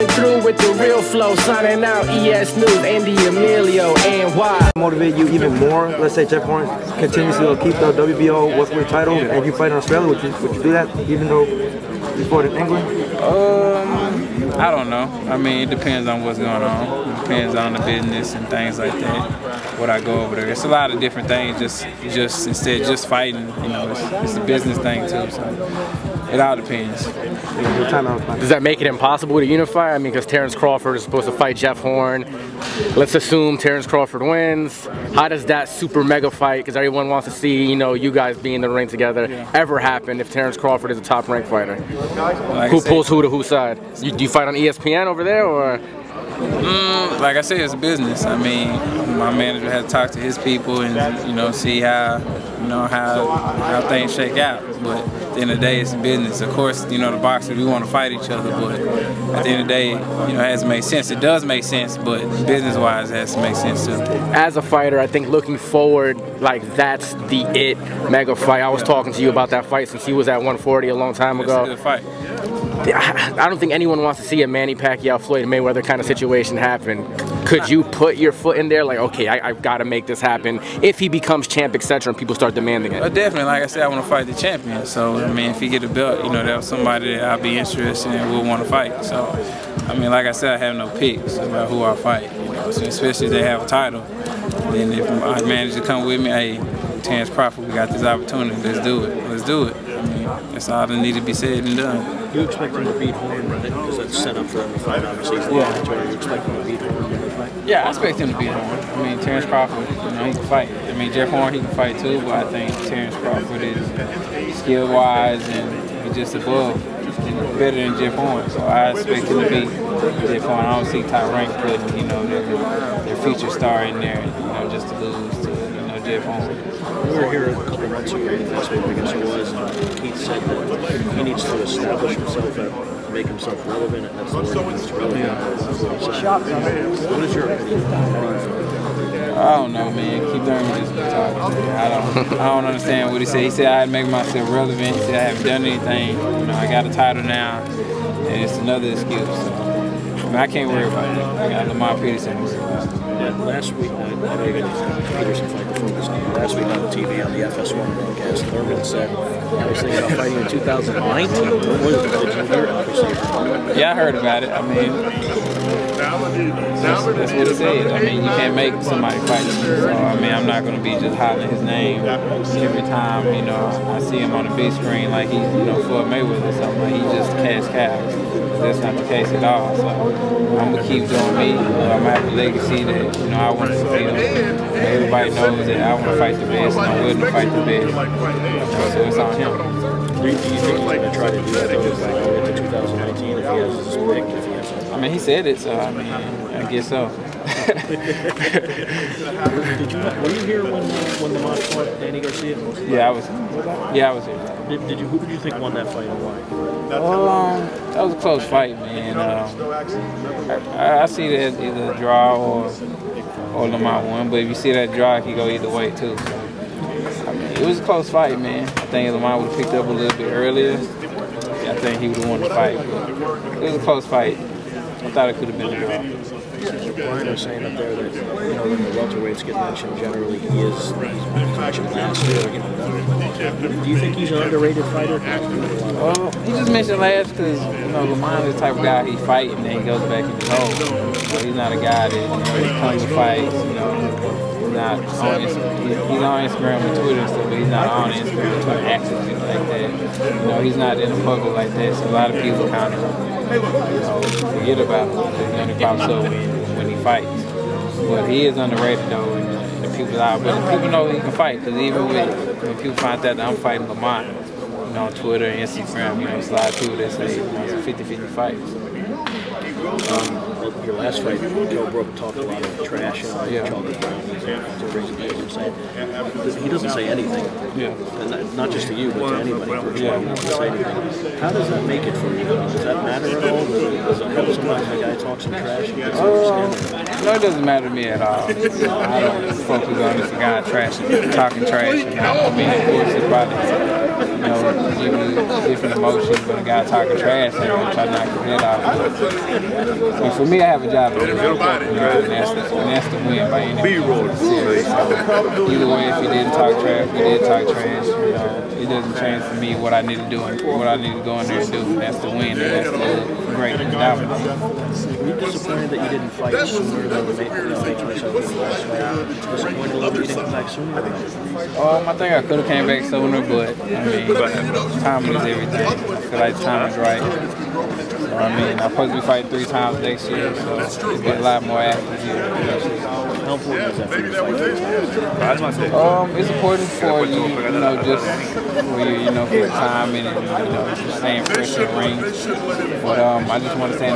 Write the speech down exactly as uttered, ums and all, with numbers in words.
Through with the real flow, signing out E S News, Andy Emilio, and why motivate you even more? Let's say Jeff Horn continues to keep the W B O welterweight title, and you fight in Australia. Would you would you do that even though you fought in England? Um, I don't know. I mean, it depends on what's going on. It depends on the business and things like that. Would I go over there? It's a lot of different things. Just, just instead, just fighting. You know, it's, it's a business thing too. So it all depends. Does that make it impossible to unify? I mean, because Terrence Crawford is supposed to fight Jeff Horn. Let's assume Terrence Crawford wins. How does that super mega fight, because everyone wants to see, you know, you guys be in the ring together, yeah. ever happen if Terrence Crawford is a top ranked fighter? Like who pulls who to whose side? You, do you fight on E S P N over there, or? Mm, like I said, it's a business. I mean, my manager had to talk to his people and, you know, see how, you know, how how things shake out. But at the end of the day, it's a business. Of course, you know, the boxers, we want to fight each other, but at the end of the day, you know, it has to make sense. It does make sense, but business-wise, it has to make sense too. As a fighter, I think looking forward, like that's the it mega fight. I was talking to you about that fight since he was at one forty a long time ago. It's a good fight. I don't think anyone wants to see a Manny Pacquiao Floyd Mayweather kind of situation happen. Could you put your foot in there, like, okay, I, I've got to make this happen if he becomes champ, et cetera, and people start demanding it? Well, definitely, like I said, I want to fight the champion. So, I mean, if he get a belt, you know, that's somebody that I'll be interested in and will want to fight. So, I mean, like I said, I have no picks about who I fight, you know, so especially if they have a title. And if I manage to come with me, hey, Terrence Crawford, we got this opportunity, let's do it, let's do it. I mean, that's all that needs to be said and done. You expect him to beat Horn, right? Because that's set up for him to fight, obviously. Yeah. You expect him to beat Horn in the fight? Yeah, I expect him to beat Horn. I mean, Terrence Crawford, you know, he can fight. I mean, Jeff Horn, he can fight too, but I think Terrence Crawford is skill-wise and he's just above, better than Jeff Horn. So I expect him to beat Jeff Horn. I don't see Top Rank putting, you know, their, their future star in there, you know, just to lose to, you know, Jeff Horn. We were here a couple months ago, last week I guess it was, and Keith said that he needs to establish himself and make himself relevant, and that's the word he needs, relevant. Yeah. What is your opinion? I don't know, man. Keith Thurman just be talking. I don't, I don't understand what he said. He said I had to make myself relevant. He said I haven't done anything. You know, I got a title now, and it's another excuse. So, I mean, I can't worry about it. I got Lamar Peterson. Yeah, last week, I know you got Peterson fight the focus game. Last week on T V on the F S one broadcast, Thurman said I was thinking about fighting in two thousand nineteen. What was it? Did you hear it? Yeah, I heard about it. I mean, that's, that's what it said. I mean, you can't make somebody fight you. So, I mean, I'm not going to be just hollering his name every time, you know, I see him on the big screen like he's, you know, Floyd Mayweather or something. Like he's just a cash cow. That's not the case at all. So I'm going to keep doing me. You know, I'm going to have a legacy that, you know, I want to fulfill. Everybody knows that I want to fight the best and I'm willing to fight the best. So it's on him. Do you think he's going to try to do that though, like into two thousand nineteen if he has his pick? If he has his I mean, he said it, so I mean, I guess so. Did you were you here when uh, when the match fought Danny Garcia? Yeah, I was. Yeah, I was here. Did, did you? Who did you think won that fight and why? Well, um, that was a close fight, man. Um, I, I see that either a draw or or Lamont won, but if you see that draw, it could go either way too. So, I mean, it was a close fight, man. I think Lamont would have picked up a little bit earlier. I think he would have won the fight, but it was a close fight. I thought it could have been a draw. Brian was saying up there that, you know, when the welterweights get mentioned, generally he is he's mentioned last year. You know, do you think he's an underrated fighter? Well, he just mentioned last because, you know, Lamont is the type of guy he fight and then he goes back in his hole. So he's not a guy that, you know, he comes to fights, you know, he's not on Instagram. He's on Instagram and Twitter and stuff, but he's not on Instagram and Twitter actively like that. You know, he's not in the public like that, so a lot of people kind of, you know, forget about him because then he pops up when, when he fights. But he is underrated though, and the people out, but people know he can fight because even with, when people find out that I'm fighting Lamont, you know, on Twitter and Instagram, you know, it's a lot of people that say, you know, it's a fifty fifty fight. Um, your last fight, Joe Brook talked a lot of trash and all yeah. chocolate brownies and crazy things. Saying. He doesn't say anything. Yeah. And that, not just to you, but to anybody. Yeah. He doesn't say anything. How does that make it for you? Does that matter at all? Does it help sometimes the guy talks some trash? And gets uh, no, it doesn't matter to me at all. I don't focus on if the guy trash, talking trash. And I mean, of course, it's probably you know, give you different emotions when a guy talking trash and you try to knock your head off. But for me, I have a job to do, you know, and that's the, and that's the win by any means. So either way, if he didn't talk trash, we did talk trash, you know, it doesn't change for me what I need to do and what I need to go in there and do. And that's the win, and that's the great dominance. Were you disappointed that you didn't fight sooner than the making yourself the last fight? Disappointed a little bit you didn't come back sooner? Um, I think I could have came back sooner, but I mean, timing is everything. I feel like time is right. So, I mean, I'm supposed to be fighting three times next year, so it's get a lot more athletes here next year. How important is that for you to fight three times? Um, it's important for you, you know, just for you, you know, for the time and, you know, just staying fresh in the ring. But um, I just want to stay